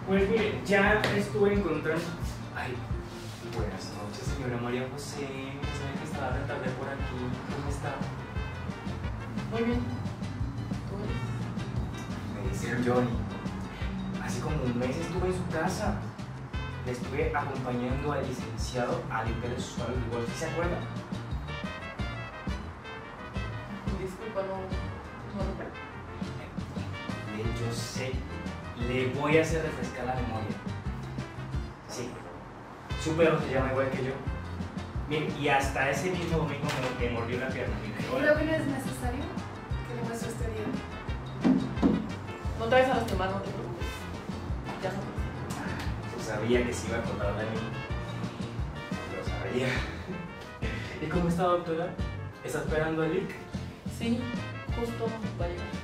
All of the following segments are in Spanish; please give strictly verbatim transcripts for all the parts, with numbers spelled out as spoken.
Pues mire, ya estuve encontrando... Ay, buenas noches, señora María José. Saben que estaba de tarde por aquí. ¿Cómo está? Muy bien. Me dice Johnny. Hace como un mes estuve en su casa. Le estuve acompañando al licenciado a limpiar el suelo del golf. ¿Sí se acuerda? Disculpa, no, no recuerdo. Yo sé, le voy a hacer refrescar la memoria. Sí, su perro se llama igual que yo. Mire, y hasta ese mismo domingo me, me mordió la pierna. Creo que no es necesario que le muestre este día. No te vayas a lastimar, no te preocupes. Ya sabes. Yo sabía que se iba a acordar de mí. Lo sabía. ¿Y cómo está, doctora? ¿Está esperando a Lick? Sí, justo va a llegar.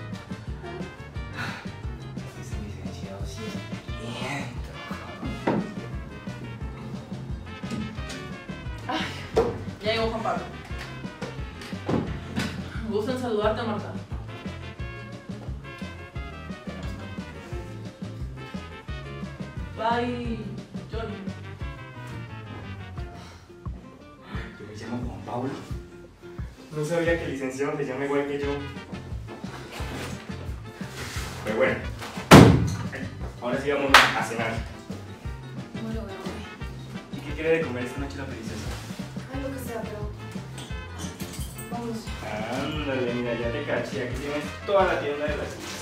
Ese licenciado sí es bien. Ay, ya llegó Juan Pablo. Me gusta en saludarte, Marta. Bye, Johnny. Yo me llamo Juan Pablo. No sabía que el licenciado se llama igual que yo. Pero bueno, ahora sí vamos a cenar. No lo veo. ¿Y qué quiere de comer esta noche la princesa? Ay, lo que sea, pero... Vamos. Ándale, mira, ya te caché. Aquí tienes toda la tienda de la ciudad.